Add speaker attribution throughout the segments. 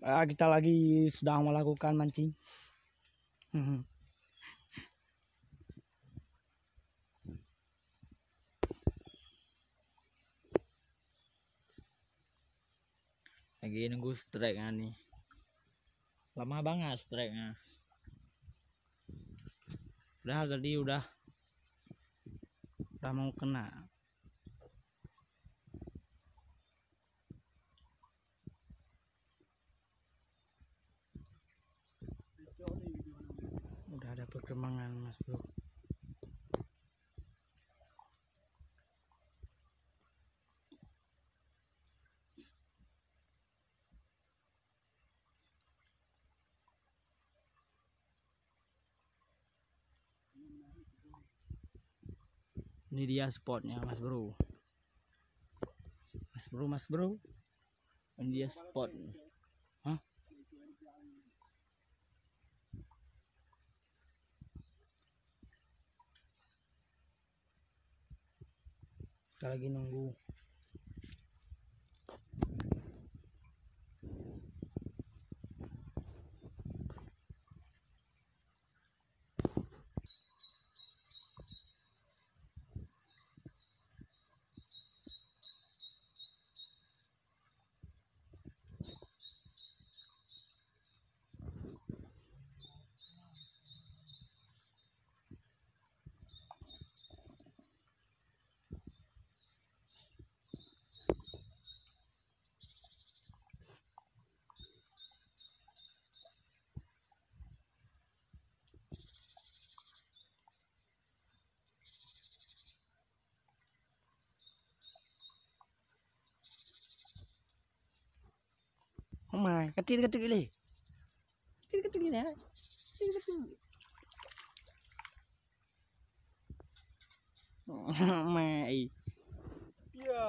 Speaker 1: Kita lagi sedang melakukan mancing. Lagi nunggu strike-nya nih. Lama banget strike-nya. Padahal tadi udah mau kena. Udah ada perkembangan, Mas Bro. Ini dia spotnya, Mas Bro. Mas Bro. Ini dia spot. Hah? Kita lagi nunggu. Oh my, kecil ini. Kecil ini ya. Kecil. Oh my.
Speaker 2: Ya.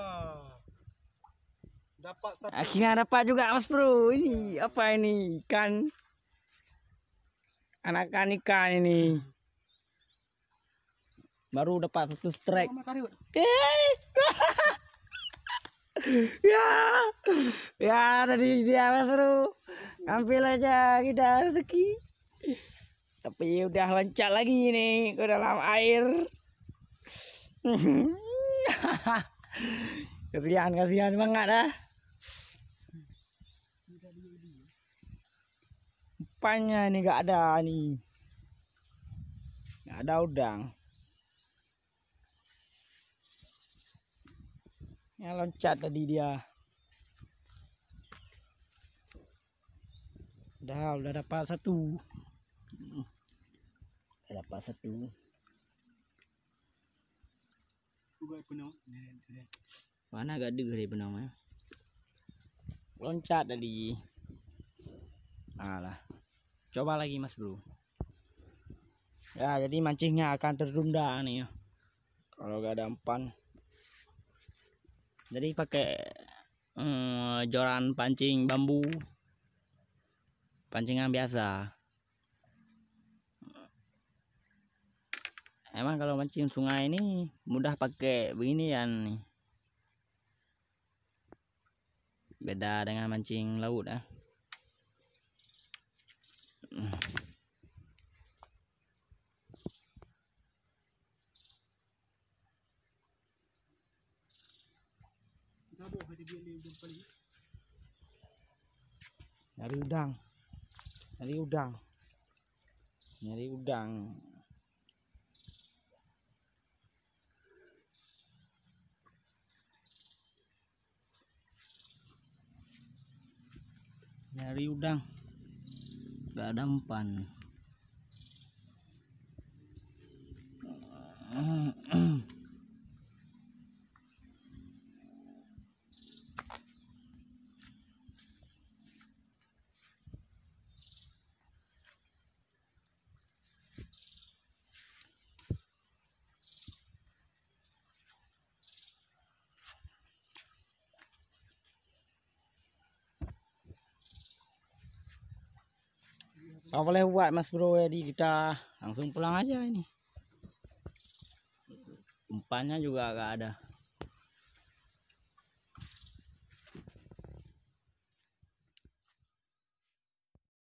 Speaker 2: Dapat satu.
Speaker 1: Akhirnya dapat juga, Mas Bro. Ini apa ini? Ikan. Anakan ikan ini. Baru dapat satu strike. Ya tadi dia, Mas Bro. Ambil aja kita rezeki. Tapi udah loncat lagi nih ke dalam air. Kasihan banget dah. Umpannya ini gak ada nih. Gak ada udang. Ya loncat tadi dia. Udah dapat satu. Udah dapat satu. Mana gak ada dari benangnya? Loncat tadi. Alah. Coba lagi, Mas Bro. Ya, jadi mancingnya akan tertunda nih ya. Kalau gak ada umpan. Jadi pakai joran pancing bambu. Pancingan biasa. Emang kalau mancing sungai ini mudah pakai beginian nih. Beda dengan mancing laut ya. Nyari udang. Nyari udang. Nyari udang. Nyari udang. Gak ada umpan. Kalau boleh buat, Mas Bro, jadi kita langsung pulang aja ini. Umpannya juga gak ada.